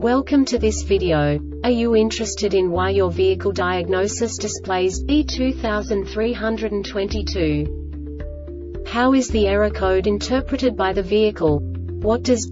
Welcome to this video. Are you interested in why your vehicle diagnosis displays E2322? How is the error code interpreted by the vehicle? What does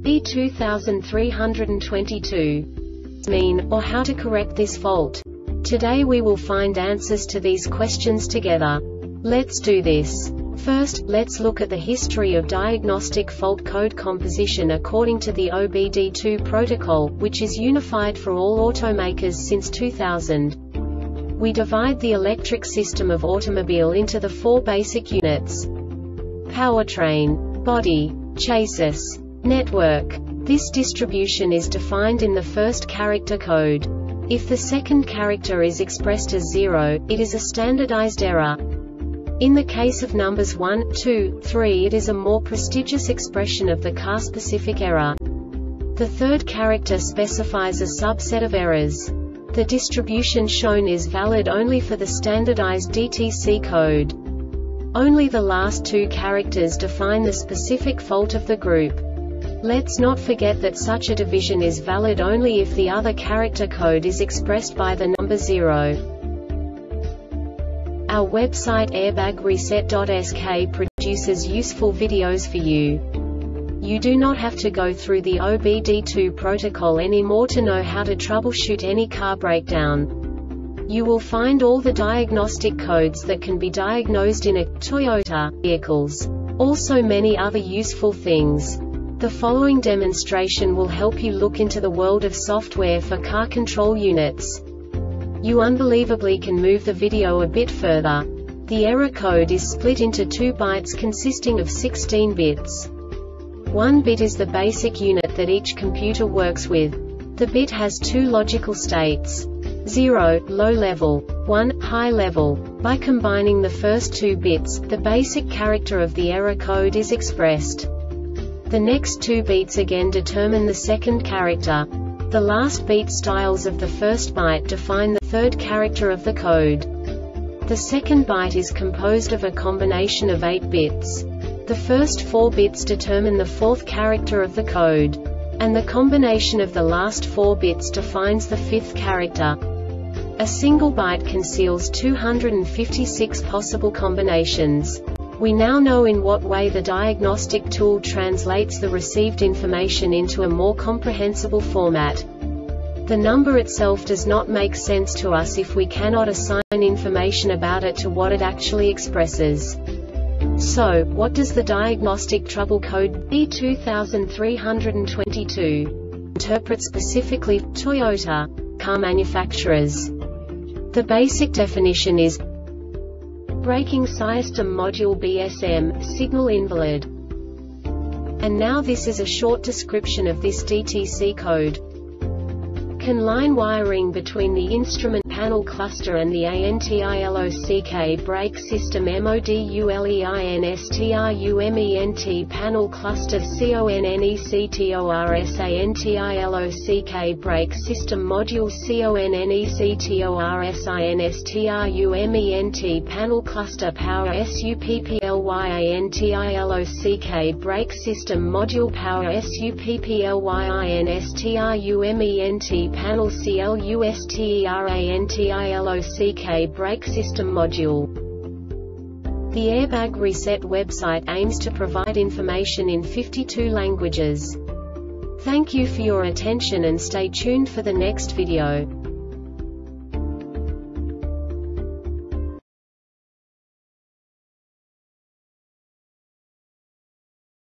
E2322 mean, or how to correct this fault? Today we will find answers to these questions together. Let's do this. First, let's look at the history of diagnostic fault code composition according to the OBD2 protocol, which is unified for all automakers since 2000. We divide the electric system of automobile into the four basic units: powertrain, body, chassis, network. This distribution is defined in the first character code. If the second character is expressed as 0, it is a standardized error. In the case of numbers 1, 2, 3, it is a more prestigious expression of the car-specific error. The third character specifies a subset of errors. The distribution shown is valid only for the standardized DTC code. Only the last two characters define the specific fault of the group. Let's not forget that such a division is valid only if the other character code is expressed by the number 0. Our website airbagreset.sk produces useful videos for you. You do not have to go through the OBD2 protocol anymore to know how to troubleshoot any car breakdown. You will find all the diagnostic codes that can be diagnosed in a Toyota vehicles. Also many other useful things. The following demonstration will help you look into the world of software for car control units. You unbelievably can move the video a bit further. The error code is split into 2 bytes consisting of 16 bits. 1 bit is the basic unit that each computer works with. The bit has 2 logical states: 0, low level, 1, high level. By combining the first 2 bits, the basic character of the error code is expressed. The next 2 beats again determine the second character. The last beat styles of the first byte define the third character of the code. The second byte is composed of a combination of 8 bits. The first 4 bits determine the fourth character of the code. And the combination of the last 4 bits defines the fifth character. A single byte conceals 256 possible combinations. We now know in what way the diagnostic tool translates the received information into a more comprehensible format. The number itself does not make sense to us if we cannot assign information about it to what it actually expresses. So, what does the diagnostic trouble code E2322 interpret specifically for Toyota car manufacturers? The basic definition is braking system module BSM, signal invalid. And now this is a short description of this DTC code. CAN line wiring between the instrument panel cluster and the ANTILOCK brake system MODULEINSTRUMENT panel cluster CONNECTORSANTILOCK brake system module CONNECTORSINSTRUMENT panel cluster power SUPPLYINTILOCK brake system module power SUPPLYINSTRUMENT panel CLUSTERANTILOCK brake system module. The Airbag Reset website aims to provide information in 52 languages. Thank you for your attention and stay tuned for the next video.